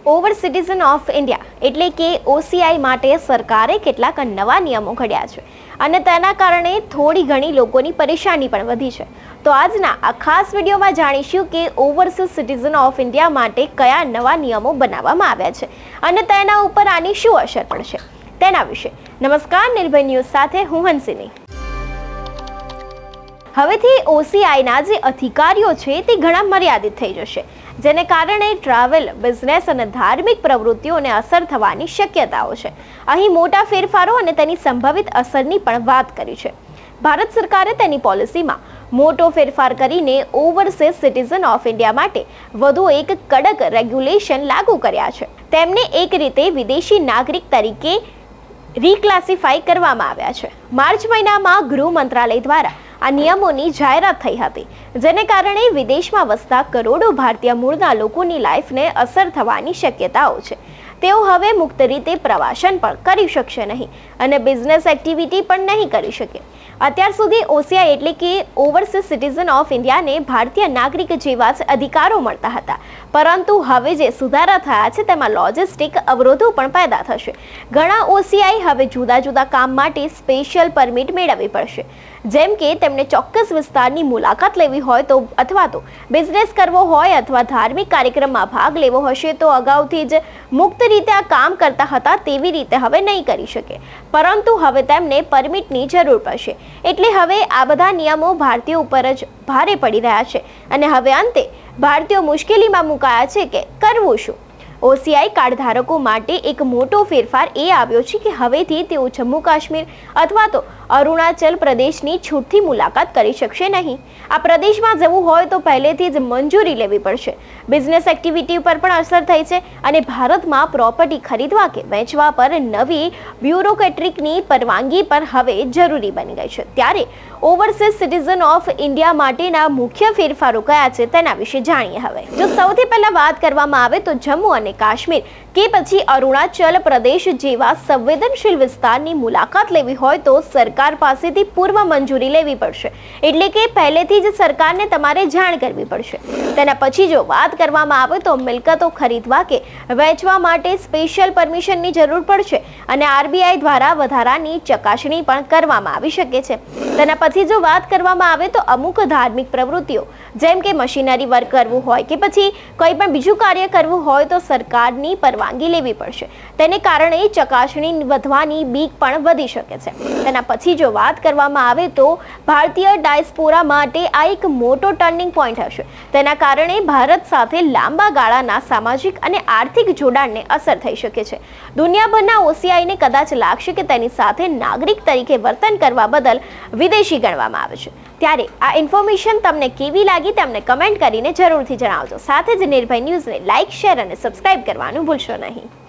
Over citizen of India એટલે કે OCI માટે સરકારે કેટલાક નવા નિયમો ઘડ્યા છે અને તેના કારણે થોડી ઘણી લોકોની પરેશાની પણ વધી છે. તો આજના આ ખાસ વિડીયોમાં જાણીશું કે ઓવરસીઝ સિટીઝન ઓફ ઇન્ડિયા માટે કયા નવા નિયમો બનાવવામાં આવ્યા છે અને તેના ઉપર આની શું અસર પડશે તેના વિશે. નમસ્કાર, નિર્ભય ન્યૂઝ સાથે હું હંસિની. હવેથી OCIના જે અધિકારીઓ છે તે ઘણા મર્યાદિત થઈ જશે, જેને કારણે ટ્રાવેલ, બિઝનેસ અને ધાર્મિક પ્રવૃત્તિઓને અસર થવાની શક્યતાઓ છે. અહીં મોટા ફેરફારો અને તેની સંભવિત અસરની પણ વાત કરી છે. ભારત સરકારે તેની પોલિસીમાં મોટો ફેરફાર કરીને ઓવરસીઝ સિટીઝન ઓફ ઇન્ડિયા માટે વધુ એક કડક રેગ્યુલેશન લાગુ કર્યા છે. તેમને એક રીતે વિદેશી નાગરિક તરીકે રીક્લાસિફાઈ કરવામાં આવ્યા છે. માર્ચ મહિનામાં ગૃહ મંત્રાલય દ્વારા આ નિયમોની જાહેરાત થઈ હતી, જેને કારણે વિદેશમાં વસતા કરોડો ભારતીય મૂળના લોકોની લાઈફને અસર થવાની શક્યતાઓ છે. તેઓ હવે મુક્ત રીતે પ્રવાસન પણ કરી શકશે નહીં અને બિઝનેસ એક્ટિવિટી પણ નહીં કરી શકે. અત્યાર સુધી OCI એટલે કે ઓવરસીઝ સિટીઝન ઓફ ઇન્ડિયાને ભારતીય નાગરિક જેવા જ અધિકારો મળતા હતા, પરંતુ હવે જે સુધારા થયા છે તેમાં લોજિસ્ટિક અવરોધો પણ પેદા થશે. ઘણા OCI હવે જુદા જુદા કામ માટે સ્પેશિયલ પરમિટ મેળવવી પડશે, જેમ કે તેમને ચોક્કસ વિસ્તારની મુલાકાત લેવી હોય તો, અથવા તો બિઝનેસ કરવો હોય અથવા ધાર્મિક કાર્યક્રમમાં ભાગ લેવો હશે તો અગાઉથી જ મુક્ત રીતે આ કામ કરતા હતા તેવી રીતે હવે નહીં કરી શકે, પરંતુ હવે તેમને પરમિટની જરૂર પડશે. એટલે હવે આ બધા નિયમો ભારતીયો ઉપર જ ભારે પડી રહ્યા છે અને હવે અંતે ભારતીયો મુશ્કેલીમાં મુકાયા છે કે કરવું શું. OCI કાર્ડ ધારકો માટે એક મોટો ફેરફાર એ આવ્યો છે કે હવેથી તેઓ જમ્મુ કાશ્મીર અથવા તો અરુણાચલ પ્રદેશની છૂટથી મુલાકાત કરી શકશે નહીં. આ પ્રદેશમાં જવું હોય તો પહેલેથી જ મંજૂરી લેવી પડશે. બિઝનેસ એક્ટિવિટી પર પણ અસર થઈ છે અને ભારતમાં પ્રોપર્ટી ખરીદવા કે વેચવા પર નવી બ્યુરોક્રેટિકની પરવાનગી પણ હવે જરૂરી બની ગઈ છે. ત્યારે ઓવરસીઝ સિટીઝન ઓફ ઇન્ડિયા માટેના મુખ્ય ફેરફારો કયા છે તેના વિશે જાણીએ હવે. જો સૌથી પહેલા વાત કરવામાં આવે તો જમ્મુ અને કાશ્મીર કે પછી અરુણાચલ પ્રદેશ જેવા સંવેદનશીલ વિસ્તારની મુલાકાત લેવી હોય તો સરકાર પાસેથી પૂર્વ મંજૂરી લેવી પડશે. એટલે કે પહેલેથી જ સરકારને તમારે જાણ કરવી પડશે. તેના પછી જો વાત કરવામાં આવે તો મિલકતો ખરીદવા કે વેચવા માટે સ્પેશિયલ પરમિશનની જરૂર પડશે અને RBI દ્વારા વધારાની ચકાસણી પણ કરવામાં આવી શકે છે. તેના પછી જો વાત કરવામાં આવે તો અમુક ધાર્મિક પ્રવૃત્તિઓ જેમ કે મશીનરી વર્ક કરવું હોય કે પછી કોઈ પણ બીજું કાર્ય કરવું હોય તો સરકારની પરવાનગી લેવી પડશે. તેને કારણે ચકાસણી વધવાની બીક પણ વધી શકે છે. તેના પછી જો વાત કરવામાં આવે તો ભારતીય ડાયસ્પોરા માટે આ એક મોટો ટર્નિંગ પોઈન્ટ હશે. તેના કારણે ભારત સાથે લાંબા ગાળાના સામાજિક અને આર્થિક જોડાણને અસર થઈ શકે છે. દુનિયાભરના OCIને કદાચ લાગશે કે તેની સાથે નાગરિક તરીકે વર્તન કરવા બદલ વિદેશી ગણવામાં આવે છે. ત્યારે આ ઇન્ફોર્મેશન તમને કેવી લાગી તમને કમેન્ટ કરીને જરૂરથી જણાવજો. સાથે જ નિર્ભય ન્યૂઝને લાઇક, શેર અને સબસ્ક્રાઇબ કરવાનું ભૂલશો નહીં.